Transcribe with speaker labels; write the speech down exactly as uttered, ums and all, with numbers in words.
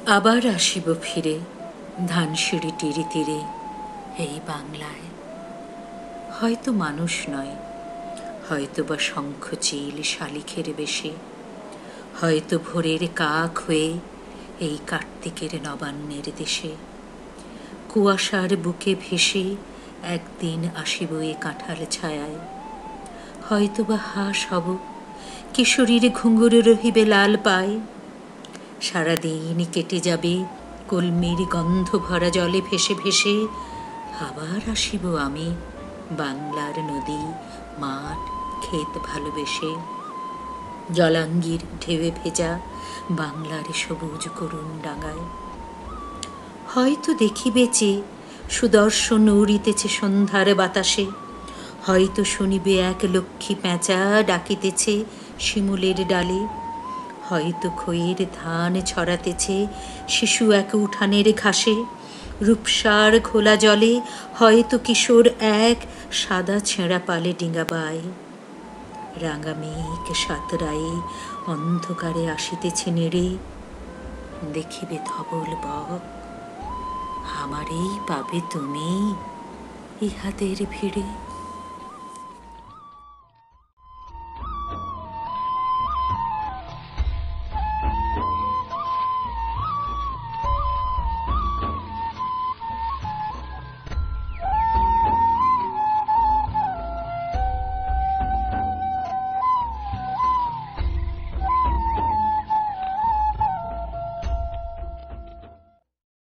Speaker 1: আবার আসিব ফিরে ধানসিঁড়ি তীরে তীরে এই বাংলায়। হয়তো মানুষ নয়, হয়তো বা শঙ্খচিল শালিখের বেশে, হয়তো ভোরের কাক হয়ে এই কার্তিকের নবান্নের দেশে। কুয়াশার বুকে ভেসে একদিন আসিব এ কাঁঠাল ছায়ায়। হয়তো বা হাঁস হব, কিশোরীর ঘুঙুর রহিবে লাল পায়। সারাদিন কেটে যাবে কলমির গন্ধ ভরা জলে ভেসে ভেসে। আবার আসিব আমি বাংলার নদী মাঠ ক্ষেত ভালোবেসে। জলাঙ্গির ঢেউয়ে ভেজা বাংলার সবুজ করুণ ডাঙায়। হয়তো দেখিবে চে সুদর্শন উড়িতেছে সন্ধ্যার বাতাসে। হয়তো শুনিবে এক লক্ষ্মী পেঁচা ডাকিতেছে শিমুলের ডালে। হয়তো খইয়ের ধান ছড়াতেছে শিশু এক উঠানের ঘাসে। রূপসার খোলা জলে হয়তো কিশোর এক সাদা ছেঁড়া পালে ডিঙাবায়। রাঙা মেঘ সাতরায়ে অন্ধকারে আসিতেছে নেড়ে। দেখিবে ধবল বক, আমারেই পাবে তুমি ইহাদের ভিড়ে।